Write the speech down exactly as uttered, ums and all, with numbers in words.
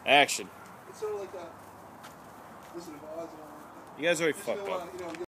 Action. It's sort of like a Wizard of Oz and all that. You guys already Just fucked go up. on, you know,